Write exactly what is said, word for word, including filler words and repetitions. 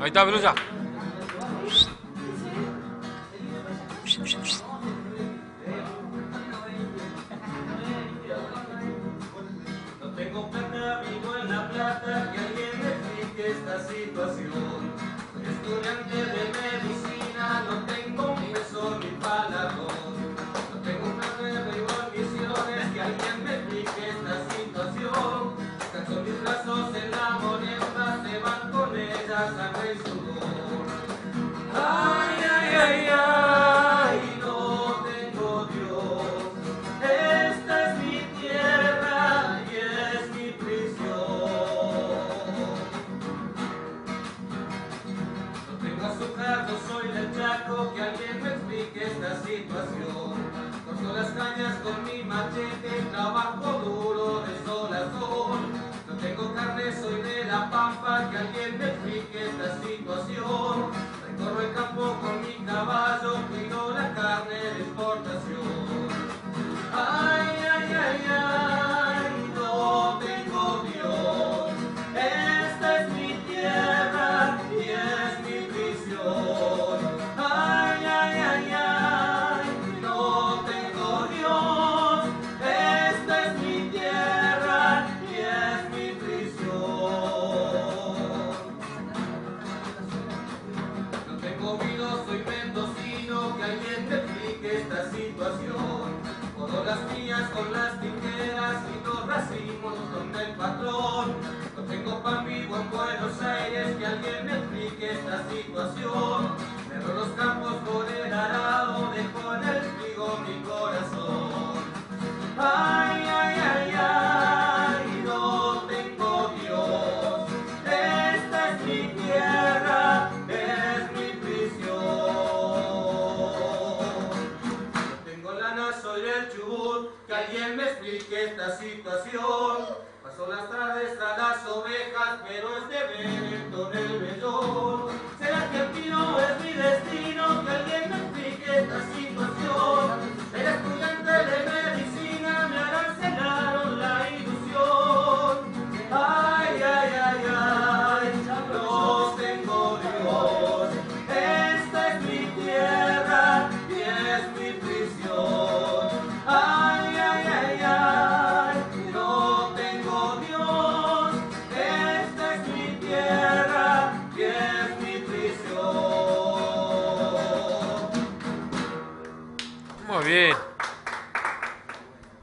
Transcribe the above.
Ahí está, Pelusa. No tengo plata, vivo en La Plata, que alguien me explique esta situación. Soy estudiante de medicina, no tengo un peso ni paladón. No tengo plata, vivo en Misiones, que alguien me explique esta situación. Canso mis brazos en la morienda, se van con ellas sangre y sudor. Ay, ay, ay, ay, no tengo Dios. Esta es mi tierra y es mi prisión. No tengo azúcar, no soy del Chaco, que alguien me explique esta situación. Corto las cañas con mi machete, trabajo duro de sol a sol. No tengo carne, soy de La Pampa, que alguien me explique esta situación. Recorro el campo con mi caballo, cuido la carne de exportación. Ay, ay, ay, ay, no tengo Dios. Esta es mi tierra y es mi prisión. Ay, ay, ay, ay, no tengo Dios. Esta es mi tierra y es mi prisión. No tengo vino, soy mendocino, que alguien me explique esta situación. Puedo las mías con las tijeras y los racimos con el patrón. No tengo pan vivo en Buenos Aires, que alguien me explique esta situación. Cerro los campos por el arado, dejo en el trigo mi corazón. Ay, ay, ay, ay, no tengo Dios. Esta es mi tierra, es mi prisión. No tengo lana, soy del Chubut, que alguien me explique esta situación. Paso las tardes a las ovejas, pero es de ver el tonel vellón.